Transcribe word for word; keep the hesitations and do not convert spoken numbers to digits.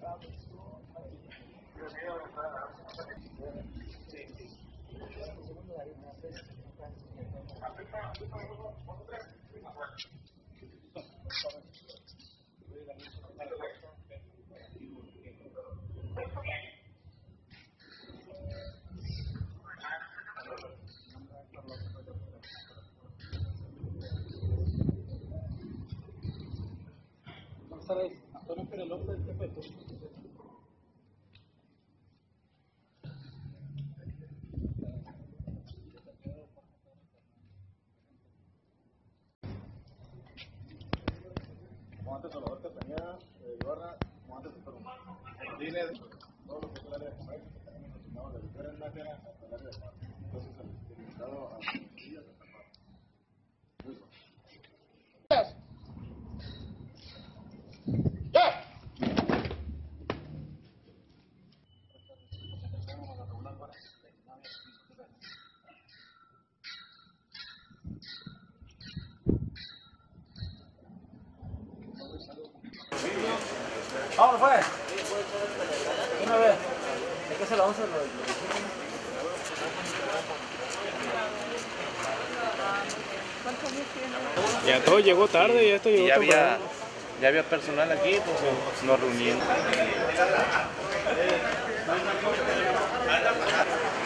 ¿Sabes? Antonio Pérez López, ¿qué fue tú? Como antes Salvador Castañeda, Ibarra, como antes Super Martínez, todo lo que es el área de comercio, que tenemos asignados de diferentes áreas hasta el área de mar. Entonces, el limitado a las días de tapar. Vámonos, pues. Una vez. ¿De qué se la once? Ya todo llegó tarde, ya esto llegó ya temprano. había, ya había personal aquí, pues nos reunimos.